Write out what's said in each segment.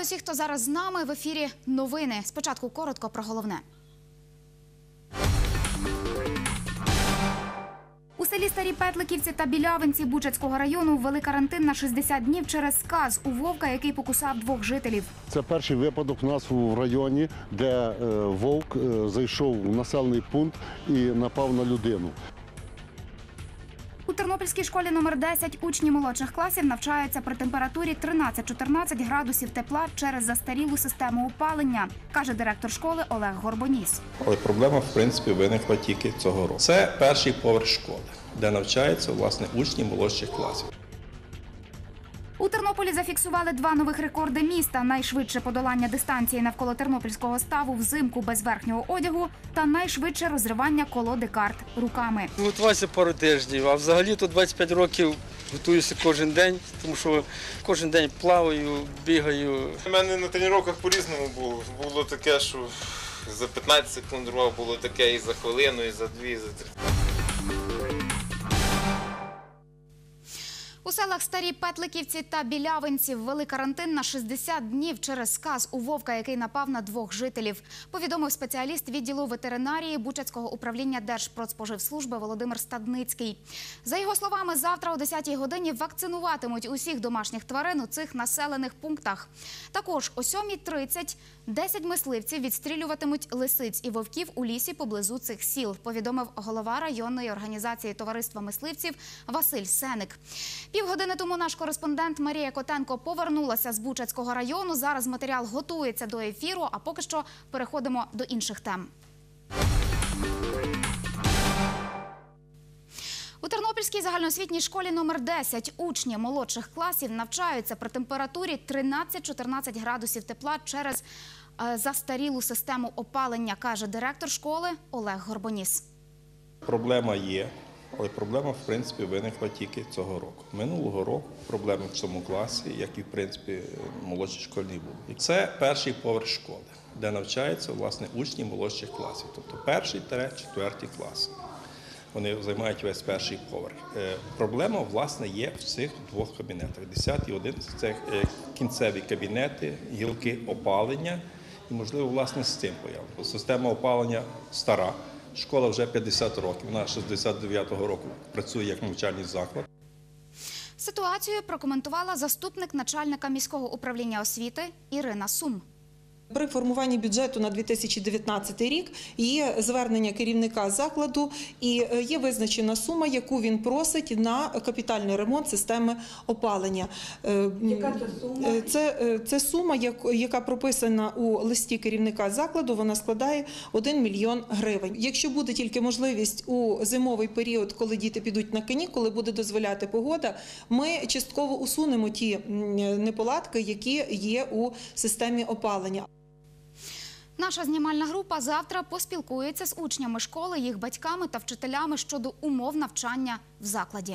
Вітаю усіх, хто зараз з нами. В ефірі новини. Спочатку коротко про головне. У селі Старі Петликівці та Білявинці Бучацького району ввели карантин на 60 днів через сказ у вовка, який покусав 2 жителів. Це перший випадок у нас в районі, де вовк зайшов в населений пункт і напав на людину. У Тернопільській школі номер 10 учні молодших класів навчаються при температурі 13-14 градусів тепла через застарілу систему опалення, каже директор школи Олег Горбоніс. Але проблема, в принципі, виникла тільки цього року. Це перший поверх школи, де навчаються, власне, учні молодших класів. У Тернополі зафіксували 2 нових рекорди міста – найшвидше подолання дистанції навколо тернопільського ставу взимку без верхнього одягу та найшвидше розривання колоди карт руками. Готувався пару тижнів, а взагалі тут 25 років готуюся кожен день, тому що кожен день плаваю, бігаю. У мене на тренуваннях по-різному було. Було таке, що за 15 секунд рвав, було таке і за хвилину, і за 2, і за 3. У селах Старі Петликівці та Білявинці ввели карантин на 60 днів через сказ у вовка, який напав на 2 жителів, повідомив спеціаліст відділу ветеринарії Бучацького управління Держпродспоживслужби Володимир Стадницький. За його словами, завтра о 10-й годині вакцинуватимуть усіх домашніх тварин у цих населених пунктах. Також о 7:30 10 мисливців відстрілюватимуть лисиць і вовків у лісі поблизу цих сіл, повідомив голова районної організації товариства мисливців Василь Сеник. Півгодини тому наш кореспондент Марія Котенко повернулася з Бучацького району. Зараз матеріал готується до ефіру, а поки що переходимо до інших тем. У Тернопільській загальноосвітній школі номер 10 учні молодших класів навчаються при температурі 13-14 градусів тепла через застарілу систему опалення, каже директор школи Олег Горбоніс. Проблема є, але проблема, в принципі, виникла тільки цього року. Минулого року проблеми в цьому класі, як і, в принципі, молодшій школі не було. Це перший поверх школи, де навчаються, власне, учні молодших класів, тобто 1-4 класи. Вони займають весь перший поверх. Проблема, власне, є в цих 2 кабінетах. 10 і 11 – це кінцеві кабінети, гілки опалення і, можливо, власне, з цим появлено. Система опалення стара, школа вже 50 років, вона 69-го року працює як навчальний заклад. Ситуацію прокоментувала заступник начальника міського управління освіти Ірина Сум. При формуванні бюджету на 2019 рік є звернення керівника закладу і є визначена сума, яку він просить на капітальний ремонт системи опалення. Яка це сума? Це сума, яка прописана у листі керівника закладу, вона складає 1 мільйон гривень. Якщо буде тільки можливість у зимовий період, коли діти підуть на канікули, буде дозволяти погода, ми частково усунемо ті неполадки, які є у системі опалення. Наша знімальна група завтра поспілкується з учнями школи, їх батьками та вчителями щодо умов навчання в закладі.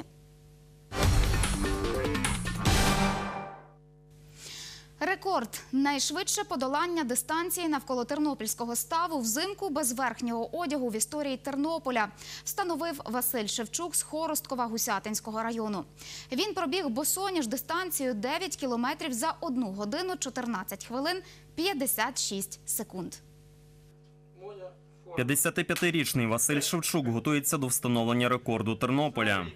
Рекорд – найшвидше подолання дистанції навколо тернопільського ставу взимку без верхнього одягу в історії Тернополя, встановив Василь Шевчук з Хоросткова Гусятинського району. Він пробіг босоніж дистанцію 9 кілометрів за 1 годину 14 хвилин 56 секунд. 55-річний Василь Шевчук готується до встановлення рекорду Тернополя.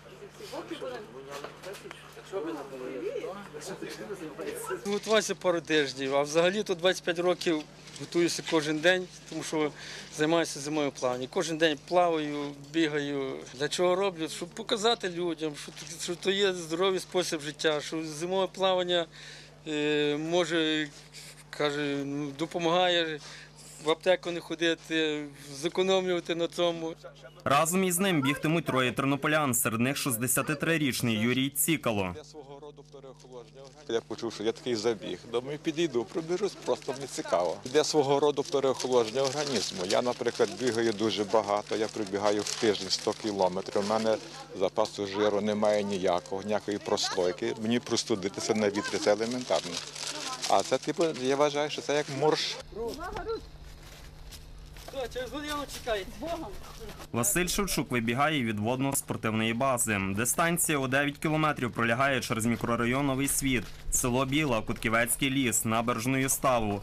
Готувався пару тижнів, а взагалі тут 25 років готуюся кожен день, тому що займаюся зимовим плаванням. Кожен день плаваю, бігаю. Для чого роблю? Щоб показати людям, що то є здоровий спосіб життя, що зимове плавання може, каже, допомагає в аптеку не ходити, зекономлювати на цьому. Разом із ним бігтимуть 3 тернополян, серед них 63-річний Юрій Цікало. Я почув, що є такий забіг. Думаю, підійду, пробіжусь, просто мені цікаво. Йде свого роду переохолодження організму. Я, наприклад, бігаю дуже багато, я прибігаю в тиждень 100 кілометрів. У мене запасу жиру немає ніякої прослойки. Мені простудитися на вітрі – це елементарно. А це, я вважаю, що це як морж. Через годину чекайте. Василь Шевчук вибігає від водно-спортивної бази. Дистанція у 9 кілометрів пролягає через мікрорайон Новий Світ, село Біла, Кутківецький ліс, Набережною Ставу.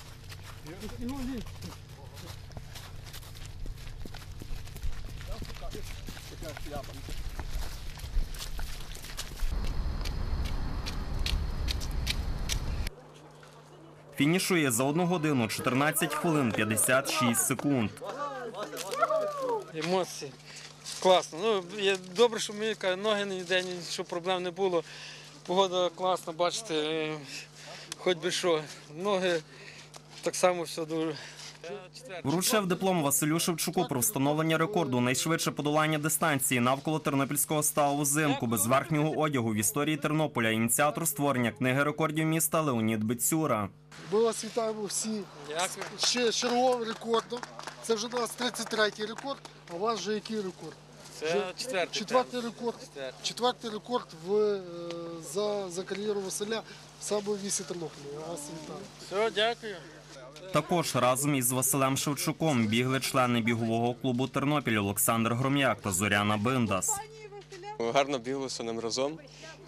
Фінішує за 1 годину 14 хвилин 56 секунд. Емоції. Класно. Ну, добре, що мені ноги ніде, щоб проблем не було. Погода класна, бачите, хоч би що. Ноги так само все дуже. Вручив диплом Василю Шевчуку про встановлення рекорду найшвидше подолання дистанції навколо Тернопільського ставу взимку без верхнього одягу в історії Тернополя. Ініціатор створення книги рекордів міста Леонід Бицюра. Ми вас вітаємо всі. Ще черговий рекордом. Це вже у нас 33-й рекорд, а у вас вже який рекорд? Це четвертий рекорд. Четвертий рекорд за кар'єру Василя саме в місті Тернополі. Я вас вітаю. Все, дякую. Також разом із Василем Шевчуком бігли члени бігового клубу «Тернопіль» Олександр Гром'як та Зоряна Биндас. Гарно біглося нам разом.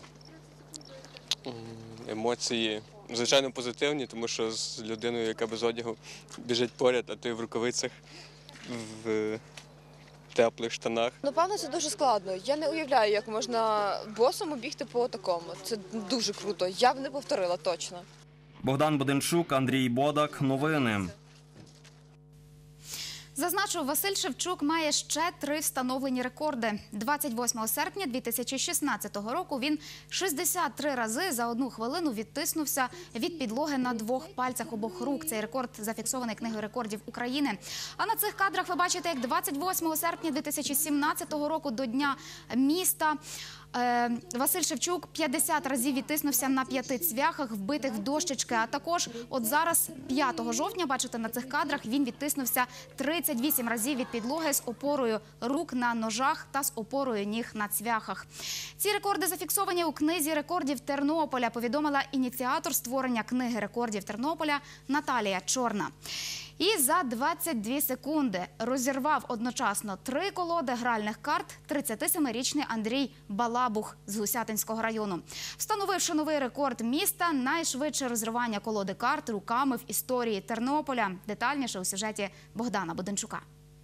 Емоції, звичайно, позитивні, тому що з людиною, яка без одягу біжить поряд, а ти в рукавицях, в теплих штанах. Напевно, це дуже складно. Я не уявляю, як можна босому бігти по такому. Це дуже круто. Я б не повторила точно. Богдан Буденчук, Андрій Бодак. Новини. Зазначу, Василь Шевчук має ще 3 встановлені рекорди. 28 серпня 2016 року він 63 рази за 1 хвилину відтиснувся від підлоги на 2 пальцях обох рук. Цей рекорд зафіксований Книгою рекордів України. А на цих кадрах ви бачите, як 28 серпня 2017 року до Дня міста Василь Шевчук 50 разів відтиснувся на 5 цвяхах, вбитих в дощечки. А також от зараз, 5 жовтня, бачите на цих кадрах, він відтиснувся 38 разів від підлоги з опорою рук на ножах та з опорою ніг на цвяхах. Ці рекорди зафіксовані у Книзі рекордів Тернополя, повідомила ініціатор створення Книги рекордів Тернополя Наталія Чорна. І за 22 секунди розірвав одночасно 3 колоди гральних карт 37-річний Андрій Балабух з Гусятинського району. Встановивши новий рекорд міста, найшвидше розривання колоди карт руками в історії Тернополя. Детальніше у сюжеті Богдана Буденчука.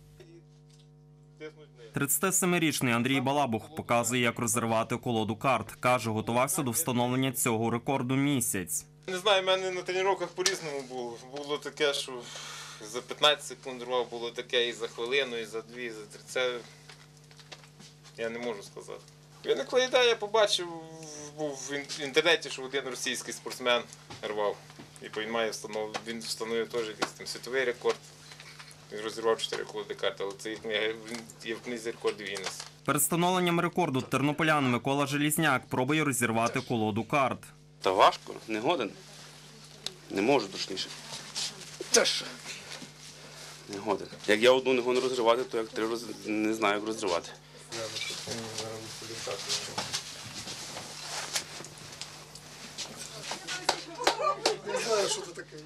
37-річний Андрій Балабух показує, як розривати колоду карт. Каже, готувався до встановлення цього рекорду місяць. Не знаю, в мене на тренуваннях по-різному було. Було таке, що за 15 секунд рвав, було таке і за хвилину, і за 2, і за 3. Це я не можу сказати. Виникла ідея, я побачив в інтернеті, що один російський спортсмен рвав. І він встановив теж якийсь там світовий рекорд. Він розірвав 4 колоди карт, але це є в Книзі рекордів Гіннеса. Перед встановленням рекорду тернополян Микола Желізняк пробує розірвати колоду карт. Та важко, не годен. Не можу точніше. Це ж не годен. Як я одну не годен розривати, то як 3 не знаю, як розривати. Не знаю, що це таке.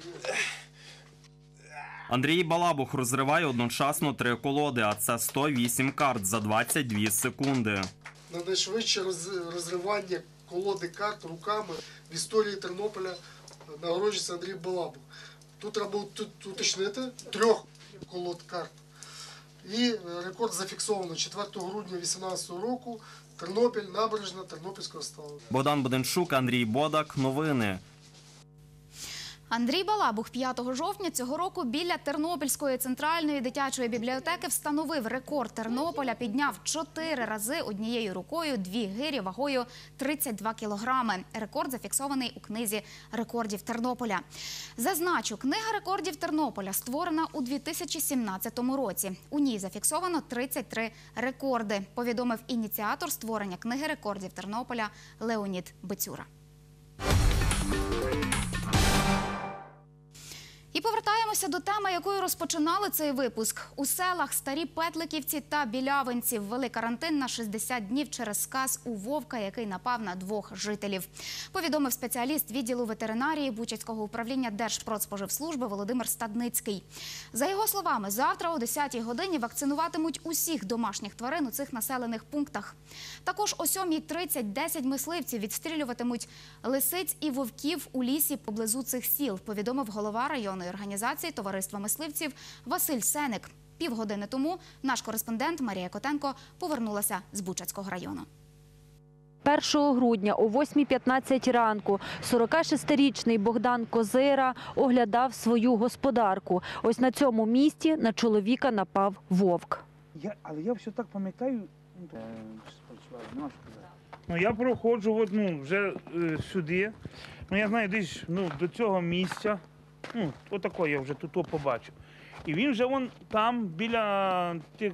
Андрій Балабух розриває одночасно 3 колоди, а це 108 карт за 22 секунди. На найшвидше розривання колоди карт руками в історії Тернополя нагороджується Андрій Балабух. Тут треба уточнити 3 колод карт. І рекорд зафіксовано 4 грудня 2018 року. Тернопіль, Набережна, Тернопільського ставу. Богдан Буденчук, Андрій Бодак. Новини. Андрій Балабух 5 жовтня цього року біля Тернопільської центральної дитячої бібліотеки встановив рекорд Тернополя, підняв 4 рази однією рукою 2 гирі вагою 32 кілограми. Рекорд зафіксований у Книзі рекордів Тернополя. Зазначу, Книга рекордів Тернополя створена у 2017 році. У ній зафіксовано 33 рекорди, повідомив ініціатор створення Книги рекордів Тернополя Леонід Бицюра. І повертаємося до теми, якою розпочинали цей випуск. У селах Старі Петликівці та Білявинці ввели карантин на 60 днів через сказ у вовка, який напав на 2 жителів. Повідомив спеціаліст відділу ветеринарії Бучацького управління Держпродспоживслужби Володимир Стадницький. За його словами, завтра о 10-й годині вакцинуватимуть усіх домашніх тварин у цих населених пунктах. Також о 7:30 10 мисливців відстрілюватимуть лисиць і вовків у лісі поблизу цих сіл, повідомив голова районної організації Товариства мисливців Василь Сеник. Півгодини тому наш кореспондент Марія Котенко повернулася з Бучацького району. 1 грудня о 8:15 ранку 46-річний Богдан Козира оглядав свою господарку. Ось на цьому місці на чоловіка напав вовк. Але я все так пам'ятаю. Я проходжу вже сюди. Я знаю, десь до цього місця. Отако я вже тут побачив. І він вже там, біля тої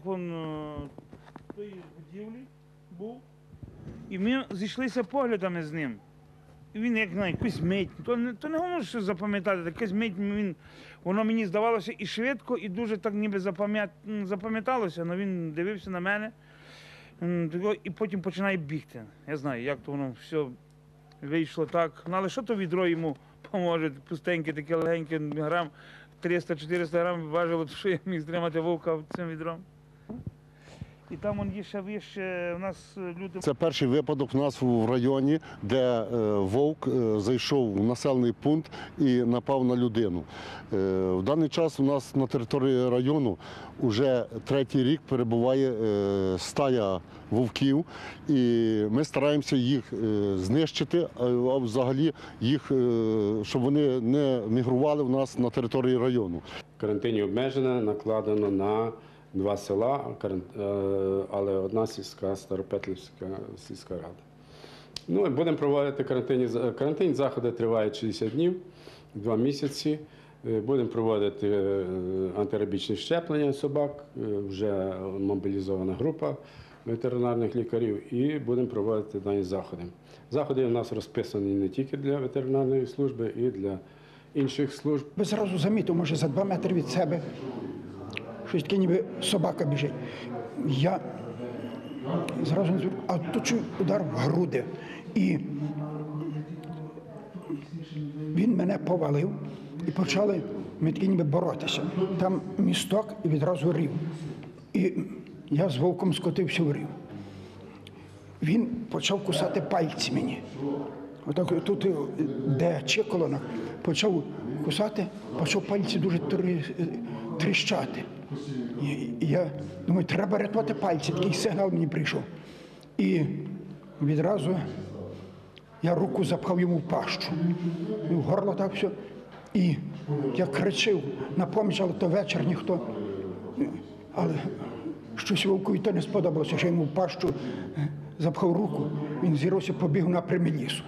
будівлі був. І ми зійшлися поглядами з ним. І він, як знаю, якусь мить, то не можу щось запам'ятати, якась мить, воно мені здавалося і швидко, і дуже так ніби запам'яталося, але він дивився на мене, і потім починає бігти. Я знаю, як то воно все вийшло так. Але що то відро йому поможе, пустеньке, таке легеньке, грам 300-400 грам важило, що я міг стримати вовка цим відром. І там є ще вище, у нас люди... Це перший випадок у нас в районі, де вовк зайшов в населений пункт і напав на людину. В даний час у нас на території району вже 3-й рік перебуває стая вовків, і ми стараємося їх знищити, а взагалі їх, щоб вони не мігрували в нас на території району. В карантині обмежено, накладено на 2 села, але одна сільська, Старопетлівська сільська рада. Будемо проводити карантинні заходи, тривають 60 днів, 2 місяці. Будемо проводити антирабічні щеплення собак, вже мобілізована група ветеринарних лікарів, і будемо проводити дані заходи. Заходи у нас розписані не тільки для ветеринарної служби, і для інших служб. Ви зразу замітив, може за 2 метри від себе, щось таке, ніби собака біжить. Я зразу не звертаю, а тут чую удар в груди. І він мене повалив, і почали ми такі ніби боротися. Там місток і відразу рів. І я з вовком скотився в рів. Він почав кусати пальці мені. Отак тут, де чеколона, почав кусати, почав пальці дуже тріщати. І я думаю, треба рятувати пальці, такий сигнал мені прийшов. І відразу я руку запхав йому в пащу, в горло так все. І я кричив на поміч, але то вечір ніхто. Але щось вовкові то не сподобалося, що йому в пащу запхав руку, він зіровся, побіг напрямі лісу.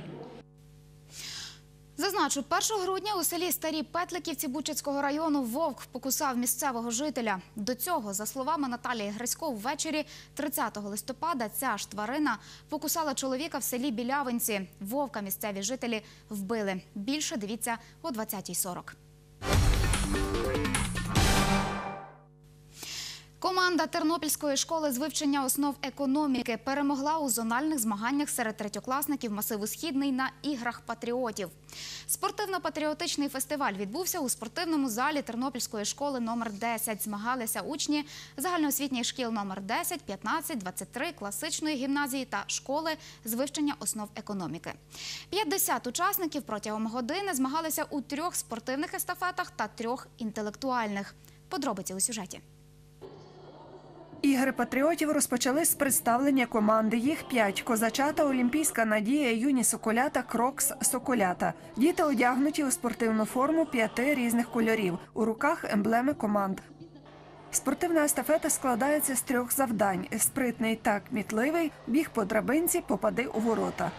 Зазначу, 1 грудня у селі Старі Петликівці Бучацького району вовк покусав місцевого жителя. До цього, за словами Наталії Грисько, ввечері 30 листопада ця ж тварина покусала чоловіка в селі Білявинці. Вовка місцеві жителі вбили. Більше дивіться о 20:40. Команда Тернопільської школи з вивчення основ економіки перемогла у зональних змаганнях серед третьокласників масиву «Східний» на іграх патріотів. Спортивно-патріотичний фестиваль відбувся у спортивному залі Тернопільської школи номер 10. Змагалися учні загальноосвітніх шкіл номер 10, 15, 23, класичної гімназії та школи з вивчення основ економіки. 50 учасників протягом години змагалися у 3 спортивних естафетах та 3 інтелектуальних. Подробиці у сюжеті. Ігри патріотів розпочали з представлення команди. Їх 5 – козачата, олімпійська надія, юні соколята, крокс, соколята. Діти одягнуті у спортивну форму 5 різних кольорів. У руках емблеми команд. Спортивна естафета складається з 3 завдань – спритний та кмітливий, біг по драбинці, попади у ворота.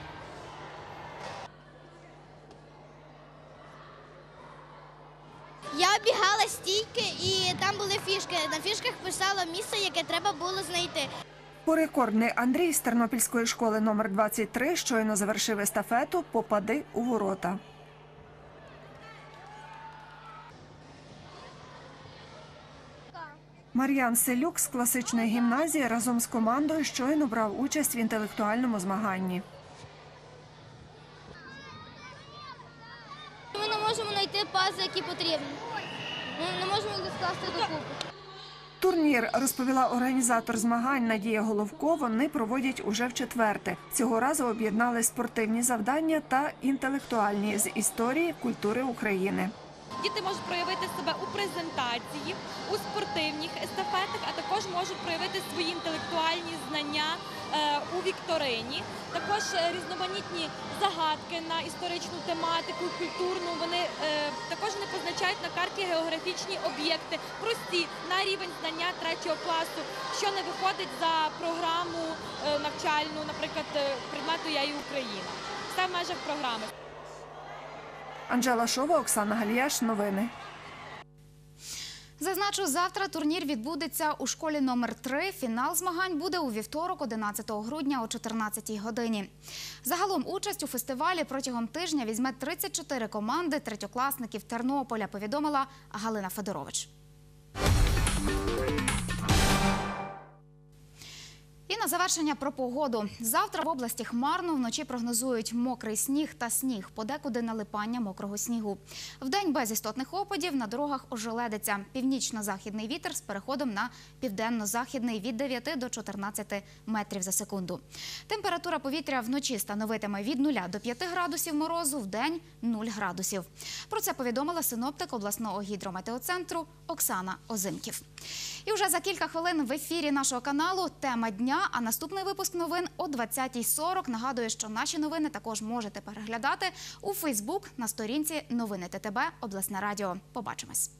Я оббігала стійки і там були фішки. На фішках писало місце, яке треба було знайти. Рекордний Андрій з Тернопільської школи номер 23 щойно завершив естафету «Попади у ворота». Мар'ян Селюк з класичної гімназії разом з командою щойно брав участь в інтелектуальному змаганні. Ми не можемо знайти пази, які потрібні. Ми не можемо їх скласти докупи. Турнір, розповіла організатор змагань Надія Головко, вони проводять уже вчетверте. Цього разу об'єднали спортивні завдання та інтелектуальні з історії, культури України. Діти можуть проявити себе у презентації, у спортивних естафетах, а також можуть проявити свої інтелектуальні знання у вікторині. Також різноманітні загадки на історичну тематику, культурну. Вони також не позначають на карті географічні об'єкти, прості, на рівень знання 3 класу, що не виходить за програму навчальну, наприклад, предмету «Я і Україна». Все в межах програми. Анжела Шова, Оксана Галіяш. Новини. Зазначу, завтра турнір відбудеться у школі номер 3. Фінал змагань буде у вівторок, 11 грудня о 14 годині. Загалом участь у фестивалі протягом тижня візьме 34 команди третьокласників Тернополя, повідомила Галина Федорович. І на завершення про погоду. Завтра в області хмарно, вночі прогнозують мокрий сніг та сніг, подекуди налипання мокрого снігу. Вдень без істотних опадів, на дорогах ожеледиться. Північно-західний вітер з переходом на південно-західний від 9 до 14 метрів за секунду. Температура повітря вночі становитиме від 0 до 5 градусів морозу, вдень – 0 градусів. Про це повідомила синоптик обласного гідрометеоцентру Оксана Озимків. І вже за кілька хвилин в ефірі нашого каналу «Тема дня», а наступний випуск новин о 20:40. Нагадую, що наші новини також можете переглядати у Фейсбук на сторінці «Новини ТТБ. Обласне радіо». Побачимось.